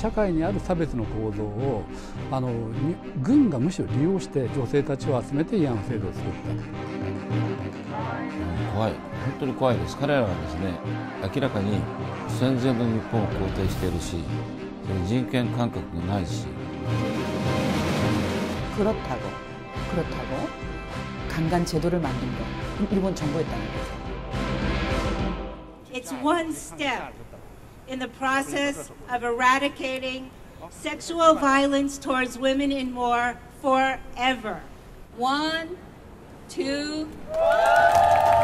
社会にある差別の構造を軍がむしろ利用して女性たちを集めて慰安婦制度を作った。 怖い、本当に怖いです。彼らはですね、明らかに戦前の日本を肯定しているし、人権感覚がないし。 그렇다고 강간 제도를 만든 건 일본 정부였다는 거죠. It's one step in the process of eradicating sexual violence towards women in war forever. 1, 2.